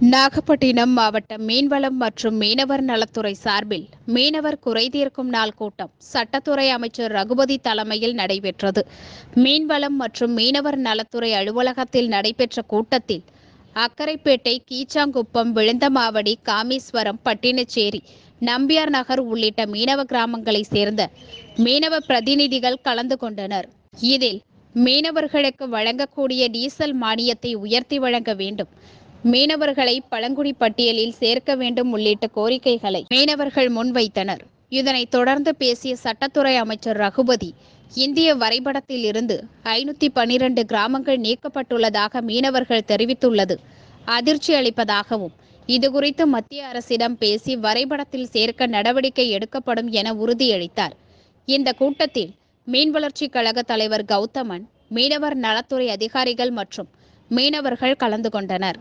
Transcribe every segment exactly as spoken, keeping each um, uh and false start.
நாகப்பட்டினம் மாவட்ட மீன்வளம் மற்றும் மீனவர் நலத்துறை சார்பில் மீனவர் குறைதீர்க்கும் நாள் கூட்டம் சட்டத்துறை அமைச்சர் ரகுபதி தலைமையில் நடைபெற்றது. மீன்வளம் மற்றும் மீனவர் நலத்துறை அலுவலகத்தில் நடைபெற்ற கூட்டத்தில் அக்கரைப்பேட்டை, கீச்சாங்குப்பம், விழுந்தமாவடி, காமேஸ்வரம், பட்டினச்சேரி, நம்பியார் நகர் உள்ளிட்ட மீனவ கிராமங்களை சேர்ந்த மீனவ பிரதிநிதிகள் கலந்து கொண்டனர். இதில் மீனவர்களுக்கு வழங்கக்கூடிய டீசல் மானியத்தை உயர்த்தி வழங்க வேண்டும், மீனவர்களை பழங்குடி பட்டியலில் சேர்க்க வேண்டும் உள்ளிட்ட கோரிக்கைகளை மீனவர்கள் முன்வைத்தனர். இதனைத் தொடர்ந்து பேசிய சட்டத்துறை அமைச்சர் ரகுபதி, இந்திய வரைபடத்தில் இருந்து ஐநூத்தி பன்னிரண்டு கிராமங்கள் நீக்கப்பட்டுள்ளதாக மீனவர்கள் தெரிவித்துள்ளது அதிர்ச்சி அளிப்பதாகவும், இதுகுறித்து மத்திய அரசிடம் பேசி வரைபடத்தில் சேர்க்க நடவடிக்கை எடுக்கப்படும் என உறுதியளித்தார். இந்த கூட்டத்தில் மீன்வளர்ச்சி கழக தலைவர் கௌதமன், மீனவர் நலத்துறை அதிகாரிகள் மற்றும் மீனவர்கள் கலந்து கொண்டனர்.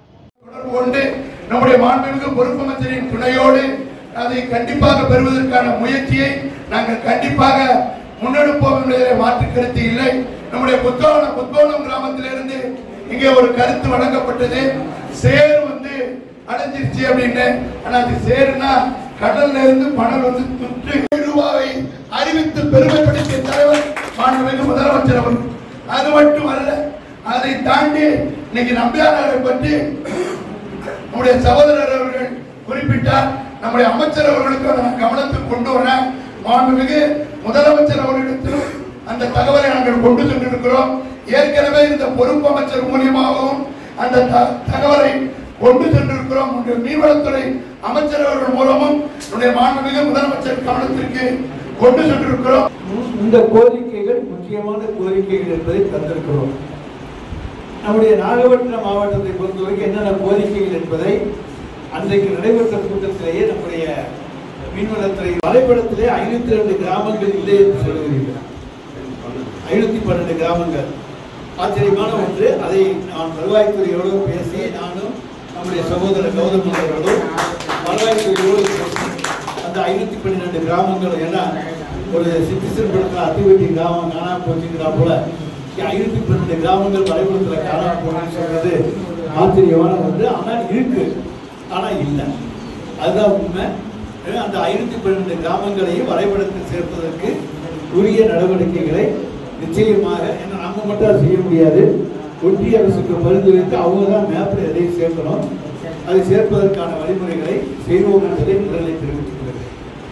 நம்முடைய மாண்புமிகு பொறுப்பு அமைச்சரின் துணையோடு அதை கண்டிப்பாக பெறுவதற்கான முயற்சியை நாங்கள் கண்டிப்பாக முன்னெடுப்போம் என்பதிலே மாற்று கருத்து இல்லை. நம்முடைய புத்தோளம் புத்தோளம் கிராமத்திலிருந்து இங்கே ஒரு கருத்து வழங்கப்பட்டது, சேர் வந்து அடைஞ்சிருச்சு அப்படின்னு. ஆனா அது சேருனா கடல்ல இருந்து மணல் வந்து துற்று ரூபாவை அறிவித்து பெருமைப்படுத்திய தலைவர் மாண்புமிகு முதலமைச்சர் அவர்கள். அது மட்டும் அல்ல, அதை தாண்டி இன்னைக்கு நம்பியார் நகரை பற்றி நம்முடைய சகோதரர் அவர்கள் குறிப்பிட்டார். நம்முடைய அமைச்சர் அவர்களுக்கு நான் கவனத்துக்கு கொண்டு வர மாண்புமிகு முதலமைச்சர் அவர்களிடத்திலும் அந்த தகவலை நாங்கள் கொண்டு சென்றிருக்கிறோம். ஏற்கனவே இந்த பொறுப்பு அமைச்சர் மூலியமாகவும் அந்த தகவலை கொண்டு சென்றிருக்கிறோம். மீன்வளத்துறை அமைச்சர் அவர்கள் மூலமும் நம்முடைய மாண்புமிகு முதலமைச்சர் கவனத்திற்கு கொண்டு சென்றிருக்கிறோம். இந்த கோரிக்கைகள் முக்கியமான கோரிக்கைகள் என்பதை தந்திருக்கிறோம். நம்முடைய நாகப்பட்டினம் மாவட்டத்தை பொறுத்தவரைக்கும் என்னென்ன கோரிக்கைகள் என்பதை அன்றைக்கு நடைபெற்ற கூட்டத்திலேயே நம்முடைய மீன்வளத்துறை வரைபடத்திலே ஐநூத்தி ரெண்டு கிராமங்கள் இல்லை என்று சொல்லுகிறீர்கள். ஐநூத்தி பன்னெண்டு கிராமங்கள் ஆச்சரியமான ஒன்று. அதை நான் வருவாய்த்துறையோடு பேசி, நானும் நம்முடைய சகோதரர் கௌதமன் அவர்களும் வருவாய்த்துறையோடு பேசி அந்த ஐநூத்தி பன்னிரெண்டு கிராமங்கள் ஏன்னா ஒரு சிட்டிசன் படத்தில் அத்திவெட்டி கிராமம் காணாம போச்சுங்கிறா போல ஐநூத்தி பன்னெண்டு கிராமங்கள் வரைபடத்தில் காணாம போனு சொல்றது ஆச்சரியமான ஒன்று. ஆனால் இருக்கு, ஆனா இல்லை, அதுதான் உண்மை. அந்த ஐநூத்தி பன்னெண்டு கிராமங்களையும் வரைபடத்தில் சேர்ப்பதற்கு உரிய நடவடிக்கைகளை நிச்சயமாக, ஏன்னா நம்ம மட்டும் அதை செய்ய முடியாது, ஒன்றிய அரசுக்கு பரிந்துரைத்து அவங்க தான் மேப்பில் எதையும் சேர்க்கணும். அதை சேர்ப்பதற்கான வழிமுறைகளை செய்வோம் என்பதை முதலில் தெரிவித்துக் கொள்கிறேன்.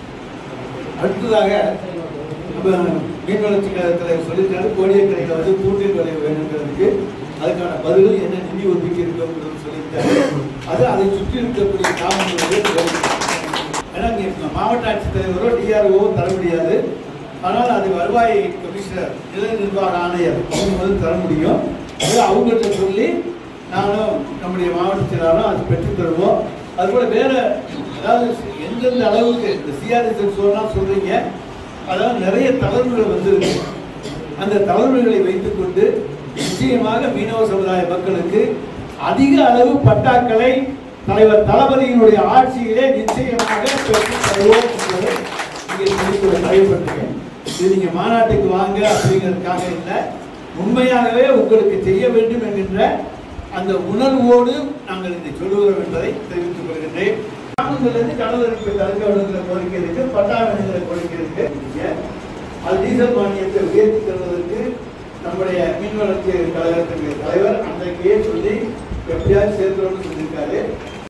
அடுத்ததாக மீன் வளர்ச்சி கழகத்தில் சொல்லியிருக்காரு, கோடியக்கரையில் வந்து தூண்டில் விலை வேணுங்கிறதுக்கு அதுக்கான பதில் என்ன நிதி ஒதுக்கி இருக்கிறோம் சொல்லியிருக்காரு. அது அதை சுற்றி இருக்கக்கூடிய கிராமங்களுடைய ஏன்னா மாவட்ட ஆட்சித்தலைவரோ டிஆர்ஓ தர முடியாது. ஆனால் அது வருவாய் கமிஷனர், நில நிர்வாக ஆணையர் அவங்க வந்து தர முடியும். அது அவங்கள்ட்ட சொல்லி நானும் நம்முடைய மாவட்ட செயலாளரும் அது பெற்றுத் தருவோம். அதுபோல வேற அதாவது எந்தெந்த அளவுக்கு இந்த சிஆர்எஸ் சொல்லலாம் சொல்றீங்க, அதாவது நிறைய தளர்வுகள் வந்திருக்கு. அந்த தளர்வுகளை வைத்துக் கொண்டு நிச்சயமாக மீனவ சமுதாய மக்களுக்கு அதிக அளவு பட்டாக்களை தலைவர் தளபதியினுடைய ஆட்சியிலே நிச்சயமாக பெற்றுத் தருவோம் என்பதை இங்கே சொல்லி தலைப்பட்டிருக்கேன். இது நீங்க மாநாட்டுக்கு வாங்க அப்படிங்கிறதுக்காக இல்லை, உண்மையாகவே உங்களுக்கு செய்ய வேண்டும் என்கின்ற அந்த உணர்வோடு நாங்கள் இதை சொல்லுகிறோம் என்பதை தெரிவித்துக் கொள்கின்றேன். கிராமங்களிலிருந்து கடலரிப்பை தடுக்க வேண்டுங்கிற கோரிக்கை இருக்கு, பட்டா வேணுங்கிற கோரிக்கை இருக்கு. அது டீசல் மானியத்தை உயர்த்தி தருவதற்கு நம்முடைய மீன் வளர்ச்சி கழகத்தினுடைய தலைவர் அன்றைக்கே சொல்லி எப்படியாவது சேர்க்கிறோம்னு சொல்லியிருக்காரு.